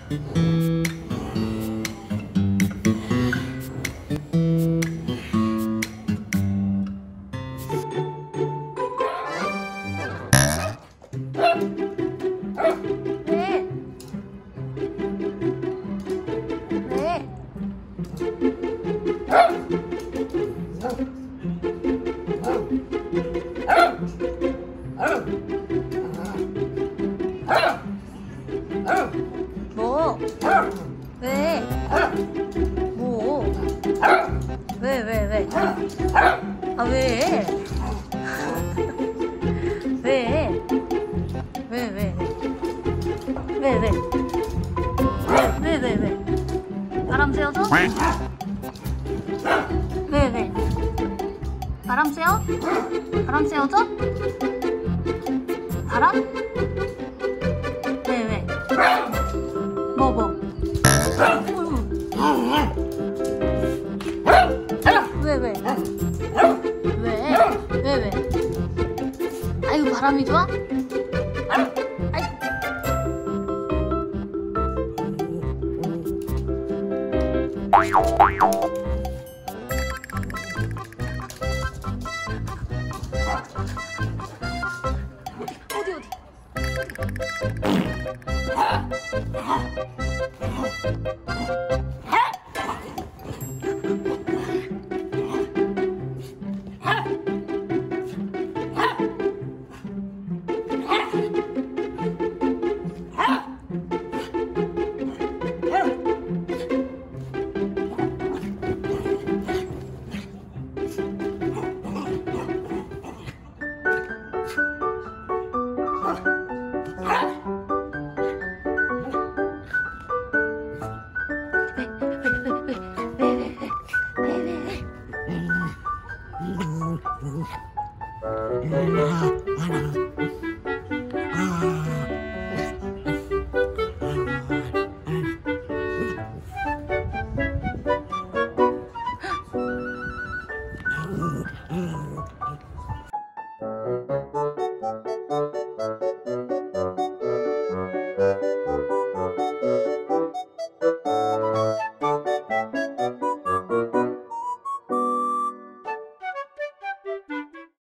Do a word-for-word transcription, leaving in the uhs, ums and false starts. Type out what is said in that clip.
뭐? 왜? 뭐? 왜, 왜, 왜? 아, 왜? 왜? 왜, 왜, 왜? 왜, 왜? 왜, 왜, 왜? 바람 쐬어줘? 왜, 왜? 바람 쐬어? 바람 쐬어줘? 바람? 왜, 왜? 뭐, 뭐? 왜, 왜? 왜? 왜, 왜? 아이고, 바람이 좋아? 아이. 어디, 어디? 음.